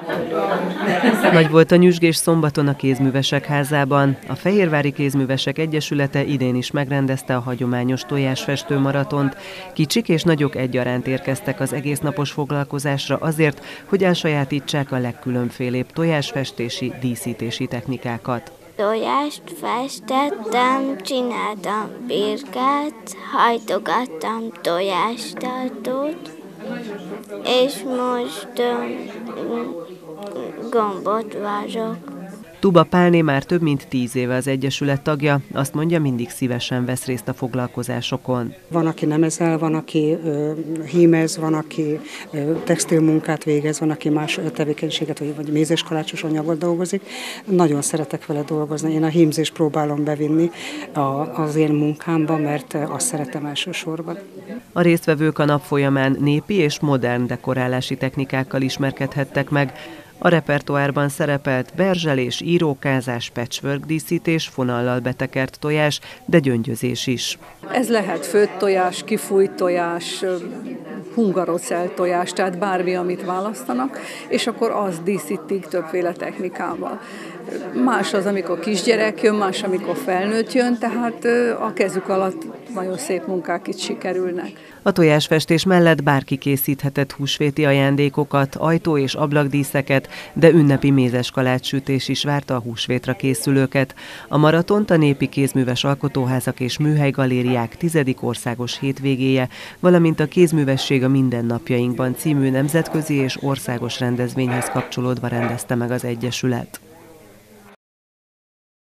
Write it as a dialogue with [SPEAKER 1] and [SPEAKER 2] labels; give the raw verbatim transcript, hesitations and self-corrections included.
[SPEAKER 1] Nagy volt a nyüzsgés szombaton a Kézművesek Házában. A Fehérvári Kézművesek Egyesülete idén is megrendezte a hagyományos tojásfestő maratont. Kicsik és nagyok egyaránt érkeztek az egésznapos foglalkozásra azért, hogy elsajátítsák a legkülönfélébb tojásfestési, díszítési technikákat.
[SPEAKER 2] Tojást festettem, csináltam birkát, hajtogattam tojástartót, és most um, gombot várok.
[SPEAKER 1] Tuba Pálné már több mint tíz éve az Egyesület tagja, azt mondja, mindig szívesen vesz részt a foglalkozásokon.
[SPEAKER 3] Van, aki nemezel, van, aki ö, hímez, van, aki ö, textilmunkát végez, van, aki más tevékenységet, vagy, vagy mézéskalácsos anyagot dolgozik. Nagyon szeretek vele dolgozni. Én a hímzést próbálom bevinni a, az én munkámba, mert azt szeretem elsősorban.
[SPEAKER 1] A résztvevők a nap folyamán népi és modern dekorálási technikákkal ismerkedhettek meg. A repertoárban szerepelt berzselés, írókázás, patchwork díszítés, fonallal betekert tojás, de gyöngyözés is.
[SPEAKER 4] Ez lehet főtt tojás, kifújt tojás, hungarocell tojás, tehát bármi, amit választanak, és akkor azt díszítik többféle technikával. Más az, amikor kisgyerek jön, más, amikor felnőtt jön, tehát a kezük alatt nagyon szép munkák itt sikerülnek.
[SPEAKER 1] A tojásfestés mellett bárki készíthetett húsvéti ajándékokat, ajtó- és ablakdíszeket, de ünnepi mézeskalácssütés is várta a húsvétra készülőket. A maratont a Népi Kézműves Alkotóházak és Műhelygalériák tizedik országos hétvégéje, valamint a Kézművesség a mindennapjainkban című nemzetközi és országos rendezvényhez kapcsolódva rendezte meg az Egyesület.